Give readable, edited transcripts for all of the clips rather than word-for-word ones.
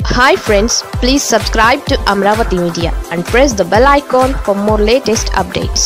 Hi friends, please subscribe to Amravati Media and press the bell icon for more latest updates.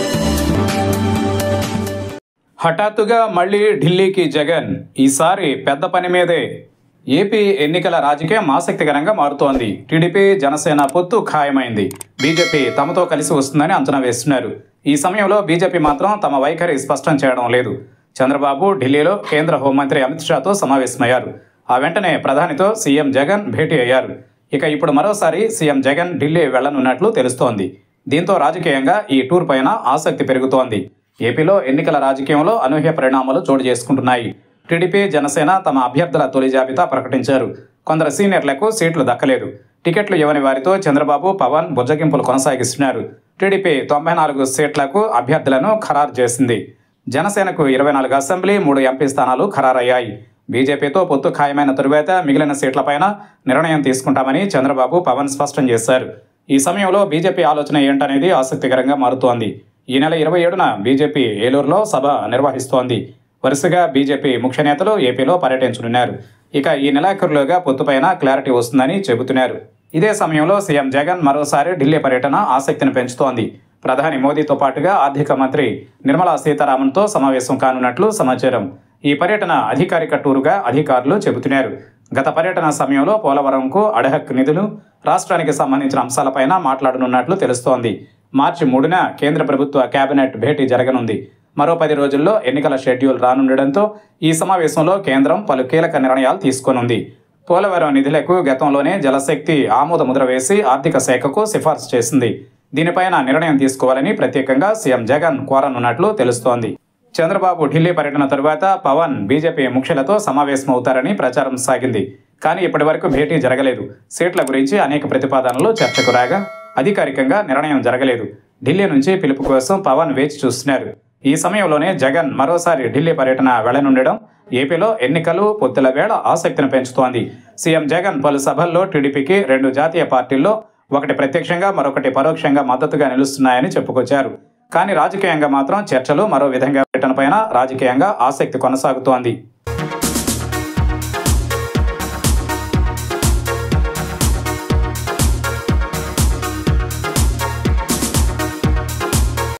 హఠాత్తుగా మళ్ళీ ఢిల్లీకి జగన్. ఈసారి పెద్ద పని మీదే. ఏపీ ఎన్నికల రాజకీయం ఆసక్తికరంగా మారుతోంది. టీడీపీ జనసేన పొత్తు ఖాయమైంది. బీజేపీ తమతో కలిసి వస్తుందని అంచనా వేస్తున్నారు. ఈ సమయంలో బీజేపీ మాత్రం తమ వైఖరి స్పష్టం చేయడం లేదు. చంద్రబాబు ఢిల్లీలో కేంద్ర హోంమంత్రి అమిత్ షాతో సమావేశమయ్యారు. ఆ వెంటనే ప్రధానితో సీఎం జగన్ భేటీ అయ్యారు. ఇక ఇప్పుడు మరోసారి సీఎం జగన్ ఢిల్లీ వెళ్లనున్నట్లు తెలుస్తోంది. దీంతో రాజకీయంగా ఈ టూర్ పైన ఆసక్తి పెరుగుతోంది. ఏపీలో ఎన్నికల రాజకీయంలో అనూహ్య పరిణామాలు చోటు చేసుకుంటున్నాయి. టీడీపీ జనసేన తమ అభ్యర్థుల తొలి జాబితా ప్రకటించారు. కొందరు సీనియర్లకు సీట్లు దక్కలేదు. టికెట్లు ఇవ్వని వారితో చంద్రబాబు పవన్ బుజ్జగింపులు కొనసాగిస్తున్నారు. టీడీపీ 94 సీట్లకు అభ్యర్థులను ఖరారు చేసింది. జనసేనకు 24 అసెంబ్లీ 3 ఎంపీ స్థానాలు ఖరారయ్యాయి. బీజేపీతో పొత్తు ఖాయమైన తరువాత మిగిలిన సీట్లపైన నిర్ణయం తీసుకుంటామని చంద్రబాబు పవన్ స్పష్టం చేశారు. ఈ సమయంలో బీజేపీ ఆలోచన ఏంటనేది ఆసక్తికరంగా మారుతోంది. ఈ నెల 27న బీజేపీ ఏలూరులో సభ నిర్వహిస్తోంది. వరుసగా బీజేపీ ముఖ్య నేతలు ఏపీలో పర్యటించనున్నారు. ఇక ఈ నెలాఖరులోగా పొత్తుపైన క్లారిటీ వస్తుందని చెబుతున్నారు. ఇదే సమయంలో సీఎం జగన్ మరోసారి ఢిల్లీ పర్యటన ఆసక్తిని పెంచుతోంది. ప్రధాని మోదీతో పాటుగా ఆర్థిక మంత్రి నిర్మలా సీతారామన్తో సమావేశం కానున్నట్లు సమాచారం. ఈ పర్యటన అధికారిక టూరుగా అధికారులు చెబుతున్నారు. గత పర్యటన సమయంలో పోలవరంకు అడహక్ నిధులు, రాష్ట్రానికి సంబంధించిన అంశాలపైన మాట్లాడనున్నట్లు తెలుస్తోంది. మార్చి 3న కేంద్ర ప్రభుత్వ కేబినెట్ భేటీ జరగనుంది. మరో 10 రోజుల్లో ఎన్నికల షెడ్యూల్ రానుండడంతో ఈ సమావేశంలో కేంద్రం పలు కీలక నిర్ణయాలు తీసుకోనుంది. పోలవరం నిధులకు గతంలోనే జలశక్తి ఆమోద ముద్ర వేసి ఆర్థిక శాఖకు సిఫార్సు చేసింది. దీనిపైన నిర్ణయం తీసుకోవాలని ప్రత్యేకంగా సీఎం జగన్ కోరనున్నట్లు తెలుస్తోంది. చంద్రబాబు ఢిల్లీ పర్యటన తరువాత పవన్ బీజేపీ ముఖ్యులతో సమావేశమవుతారని ప్రచారం సాగింది. కానీ ఇప్పటి వరకు భేటీ జరగలేదు. సీట్ల గురించి అనేక ప్రతిపాదనలు చర్చకు రాగా అధికారికంగా నిర్ణయం జరగలేదు. ఢిల్లీ నుంచి పిలుపు కోసం పవన్ వేచి చూస్తున్నారు. ఈ సమయంలోనే జగన్ మరోసారి ఢిల్లీ పర్యటన వెళ్లనుండడం ఏపీలో ఎన్నికలు పొత్తుల వేళ ఆసక్తిని పెంచుతోంది. సీఎం జగన్ పలు సభల్లో టీడీపీకి 2 జాతీయ పార్టీల్లో ఒకటి ప్రత్యక్షంగా మరొకటి పరోక్షంగా మద్దతుగా నిలుస్తున్నాయని చెప్పుకొచ్చారు. కానీ రాజకీయంగా మాత్రం చర్చలు మరో విధంగా పర్యటనపైన రాజకీయంగా ఆసక్తి కొనసాగుతోంది.